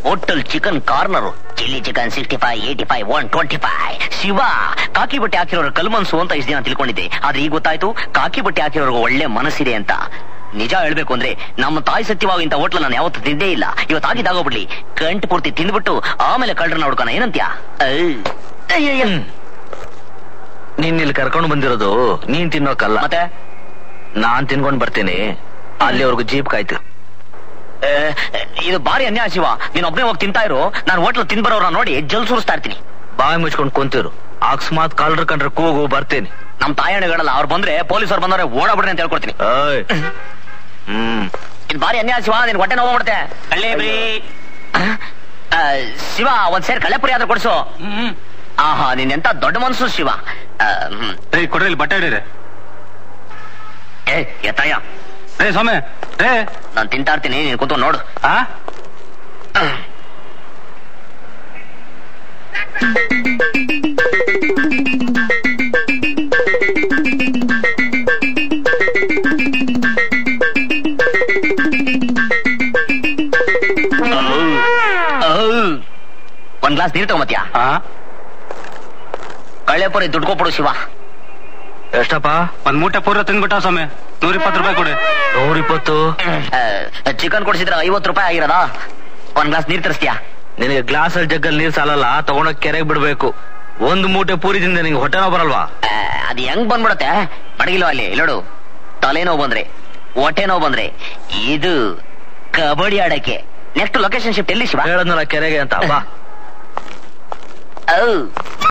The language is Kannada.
Hotel chicken corner, chilli chicken 65, 85, 125. Shiva, ಕಾಕಿ ಬಟ್ಟೆ ಹಾಕಿರೋರು ಕಲ್ಮನ್ಸು ಅಂತ ಇಷ್ಟು ದಿನ ತಿಳ್ಕೊಂಡಿದ್ದೆ. ಆದ್ರೆ ಈಗ ಗೊತ್ತಾಯ್ತು ಕಾಕಿ ಬಟ್ಟೆ ಹಾಕಿರೋರ್ಗು ಒಳ್ಳೆ ಮನಸ್ಸಿದೆ ಅಂತ. ನಿಜ ಹೇಳ್ಬೇಕು ಅಂದ್ರೆ ನಮ್ಮ ತಾಯಿ ಸತ್ಯವಾಗಿ ಇಂತ ಹೋಟ್ಲ ನಾನು ಯಾವತ್ತು ತಿಂದೇ ಇಲ್ಲ. ಇವತ್ತಾಗಿದ್ದಾಗೋಗ್ಬಿಡ್ಲಿ, ಕಂಟು ಪೂರ್ತಿ ತಿಂದ್ಬಿಟ್ಟು ಆಮೇಲೆ ಕಳ್ಳರನ್ನ ಹುಡ್ಕೋಣ, ಏನಂತ್ಯಾ? ನೀನ್ ಇಲ್ಲಿ ಕರ್ಕೊಂಡು ಬಂದಿರೋದು ನೀನ್ ತಿನ್ನೋಕಲ್ಲ, ಮತ್ತೆ ನಾನ್ ತಿನ್ಕೊಂಡ್ ಬರ್ತೀನಿ. ಅಲ್ಲಿವರೆಗೂ ಜೀಪ್ ಕಾಯ್ತು. ಇದು ಬಾರಿ ಅನ್ಯಾಯ ಶಿವ. ನೀನ್ ಒಬ್ಬನೇ ಹೋಗಿ ತಿಂತಾ ಇರು, ನಾನು ಹೋಟ್ಲ್ ತಿನ್ ಬರೋರ ನೋಡಿ ಜಲ್ ಸುರಿಸ್ತಾ ಇರ್ತೀನಿ. ಬಾಯಿ ಮುಚ್ಕೊಂಡ್ ಕುಂತಿರು, ಅಕಸ್ಮಾತ್ ಕಳ್ಳರು ಕಂಡ್ರೆ ಕೂಗು, ಬರ್ತೀನಿ. ನಮ್ ತಾಯಣ್ಣಗಳಲ್ಲ, ಅವ್ರು ಬಂದ್ರೆ ಪೊಲೀಸರು ಬಂದವ್ರೆ ಓಡಾಬಿಡ್ರಿ ಅಂತ ಹೇಳ್ಕೊಡ್ತೀನಿ. ಇದು ಬಾರಿ ಅನ್ಯಾಯ ಶಿವ, ನಿನ್ ಹೊಟ್ಟೆ ನೋವು ಮಾಡ್ತೆ. ಕಳ್ಳೆಬ್ರಿ ಶಿವ, ಒಂದ್ ಸೇರ್ ಕಳ್ಳೆಪುರಿ ಆದ್ರೂ ಕೊಡ್ಸು. ಆಹಾ, ನೀನ್ ಎಂತ ದೊಡ್ಡ ಮನ್ಸು ಶಿವ. ಕೊಡ್ರಿ ಬಟ್ಟೆ ಹಿಡೀರಿ. ಎತ್ತಾಯ ರೇ ಸ್ವಾಮಿ, ರೇ ನಾನ್ ತಿಂತಾ ಇರ್ತೀನಿ, ನೀನ್ ಕೂತು ನೋಡು. ಒಂದ್ ಗ್ಲಾಸ್ ನೀರು ತಗೊಂಬತ್ಯಾ? ಕಳ್ಳೆಪುರಿ ದುಡ್ಡು ಕೊಟ್ಬಿಡು ಶಿವ. ಎಷ್ಟಪ್ಪ? ಒಂದ್ ಮೂಟೆ ಪೂರ ತಿಂದ್ಬಿಟ್ಟ ಸ್ವಾಮಿ. 120 ರೂಪಾಯಿ ಕೊಡಿ. 120? ಚಿಕನ್ ಕೊಡಿಸಿದ್ರೆ 50 ರೂಪಾಯಿ ಆಗಿರೋದಾ? ಒಂದ್ ಗ್ಲಾಸ್ ನೀರ್ ತರಿಸ್ತೀಯಾ? ನಿನಗೆ ಗ್ಲಾಸ್ ಅಲ್ಲಿ ಜಗ್ಗಲ್ಲಿ ನೀರ್ ಸಾಲಲ್ಲ, ತಗೊಂಡೋಗ್ ಕೆರೆಗೆ ಬಿಡ್ಬೇಕು. ಒಂದು ಮೂಟೆ ಪೂರಿ ತಿಂದೆ ನಿಂಗೆ ಹೊಟ್ಟೆ ನೋವು ಬರಲ್ವಾ? ಅದ್ ಹೆಂಗ್ ಬಂದ್ಬಿಡತ್ತೆ? ಮಡಗಿಲ್ವ ಅಲ್ಲಿ ನೋಡು, ತಲೆನೋವು ಬಂದ್ರೆ, ಹೊಟ್ಟೆ ನೋವು ಬಂದ್ರೆ ಇದು ಕಬಡ್ಡಿ ಆಡಕ್ಕೆ. ನೆಕ್ಸ್ಟ್ ಲೊಕೇಶನ್ ಶಿಫ್ಟ್ ಎಲ್ಲಿ ಶಿವ? ಹೇಳದ್ನಲ್ಲ ಕೆರೆಗೆ ಅಂತ. ಬಾ.